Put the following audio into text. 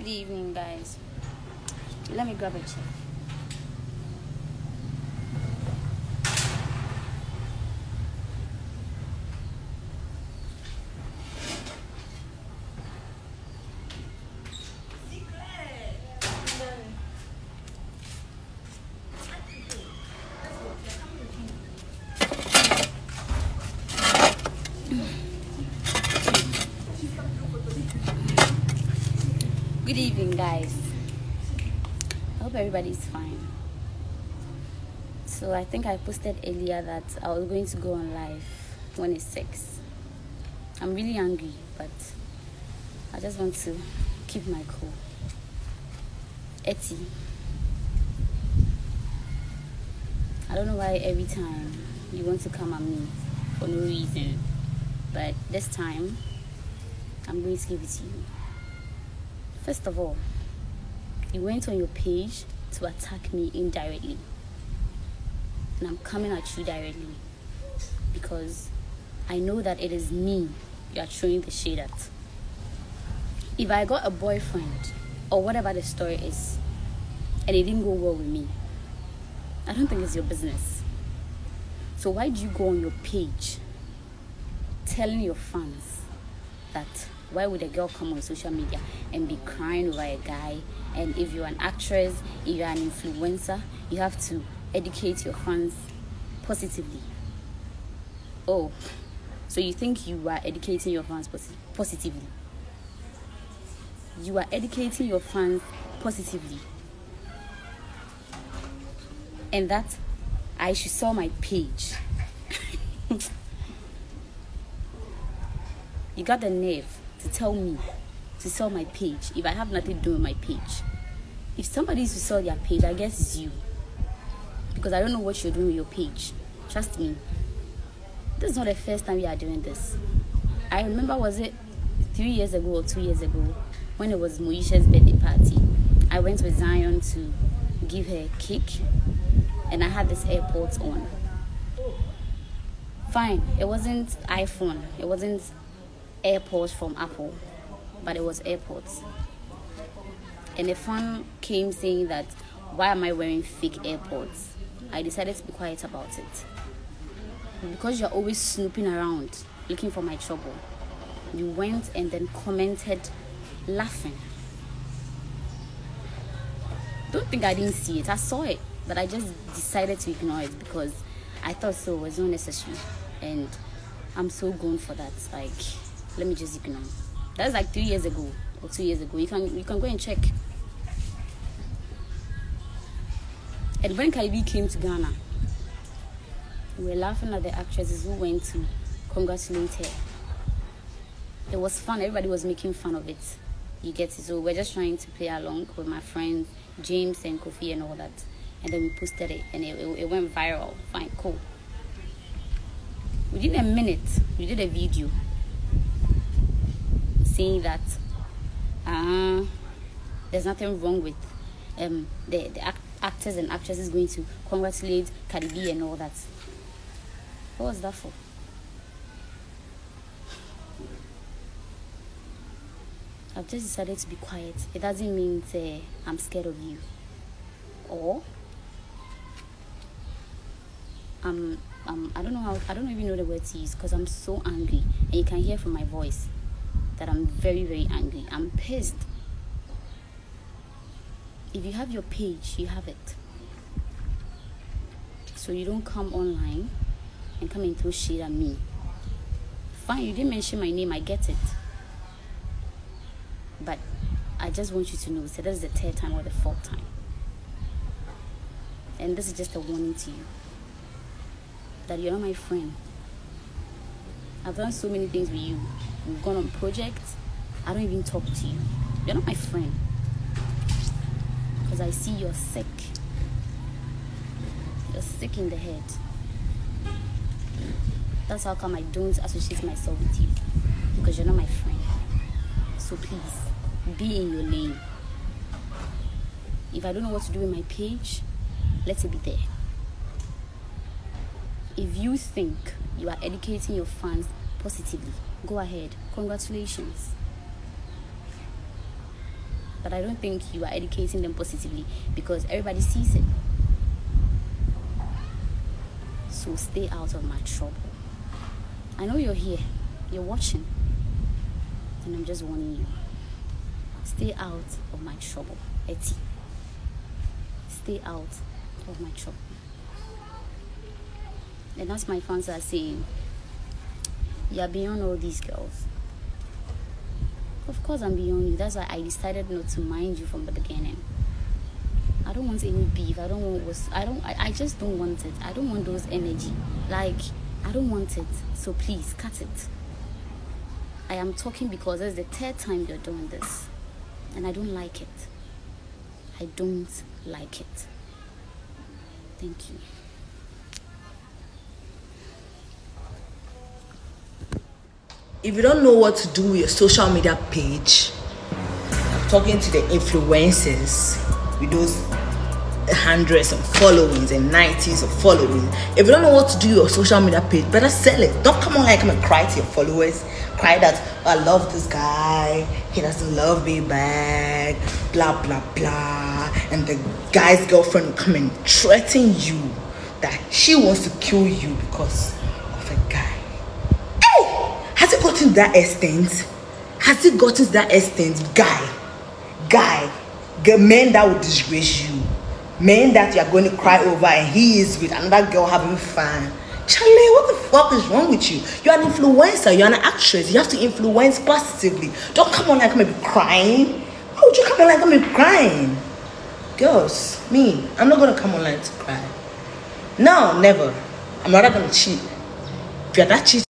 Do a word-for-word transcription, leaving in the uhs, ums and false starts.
evening, guys. Let me grab a chair. Good evening, guys. I hope everybody's fine. So I think I posted earlier that I was going to go on live when it's six. I'm really angry, but I just want to keep my cool. Etty, I don't know why every time you want to come at me for no reason, but this time I'm going to give it to you. First of all, you went on your page to attack me indirectly. And I'm coming at you directly because I know that it is me you are throwing the shade at. If I got a boyfriend or whatever the story is and it didn't go well with me, I don't think it's your business. So why do you go on your page telling your fans that why would a girl come on social media and be crying over a guy? And if you're an actress, if you're an influencer, you have to educate your fans positively. Oh, so you think you are educating your fans posi- positively? You are educating your fans positively. And that I should sell my page. You got the nerve to tell me to sell my page if I have nothing to do with my page. If somebody is to sell their page, I guess it's you. Because I don't know what you're doing with your page. Trust me. This is not the first time we are doing this. I remember, was it three years ago or two years ago, when it was Moesha's birthday party. I went with Zion to give her a cake, and I had this AirPods on. Fine, it wasn't iPhone. It wasn't AirPods from Apple, but it was AirPods. And a fan came saying that, why am I wearing fake AirPods? I decided to be quiet about it. Because you're always snooping around, looking for my trouble, you went and then commented, laughing. Don't think I didn't see it. I saw it, but I just decided to ignore it because I thought so it was not necessary. And I'm so gone for that. Like, let me just ignore. That's like three years ago or two years ago. You can you can go and check. And when Cardi B came to Ghana, we were laughing at the actresses who went to congratulate her. It was fun. Everybody was making fun of it. You get it. So we're just trying to play along with my friends James and Kofi and all that. And then we posted it, and it, it, it went viral. Fine, cool. Within a minute, we did a video saying that uh, there's nothing wrong with um, the, the act- actors and actresses going to congratulate Cardi B and all that. What was that for? I've just decided to be quiet. It doesn't mean uh, I'm scared of you. Or I'm, um, I don't know how, I don't even know the word to use because I'm so angry. And you can hear from my voice that I'm very, very angry. I'm pissed. If you have your page, you have it. So you don't come online and come and throw shade at me. Fine, you didn't mention my name, I get it. But I just want you to know, so this is the third time or the fourth time. And this is just a warning to you that you're not my friend. I've done so many things with you. We've gone on projects. I don't even talk to you. You're not my friend. Because I see you're sick. You're sick in the head. That's how come I don't associate myself with you. Because you're not my friend. So please, be in your lane. If I don't know what to do with my page, let it be there. If you think you are educating your fans positively, go ahead. Congratulations. but I don't think you are educating them positively because everybody sees it. So stay out of my trouble. I know you're here, you're watching, and I'm just warning you. Stay out of my trouble, Etty. Stay out of my trouble. And that's my fans are saying, you're beyond all these girls. Of course I'm beyond you. That's why I decided not to mind you from the beginning. I don't want any beef. I don't want was I don't I, I just don't want it. I don't want those energy. Like, I don't want it. So please cut it. I am talking because it's the third time you're doing this. And I don't like it. I don't like it. Thank you. If you don't know what to do with your social media page, I'm talking to the influencers with those hundreds of followings and nineties of followings. If you don't know what to do with your social media page, better sell it. Don't come on like come and cry to your followers. Cry that, oh, I love this guy, he doesn't love me back, blah blah blah. And the guy's girlfriend will come and threaten you that she wants to kill you because of a guy. Has it gotten to that extent? Has it gotten to that extent? Guy, guy, men that will disgrace you, men that you are going to cry over, and he is with another girl having fun. Charlie, what the fuck is wrong with you? You're an influencer, you're an actress, you have to influence positively. Don't come on like I'm gonna be crying. Why would you come on like I'm gonna be crying? Girls, me, I'm not gonna come online to cry. No, never. I'm rather gonna cheat. If you're that cheat.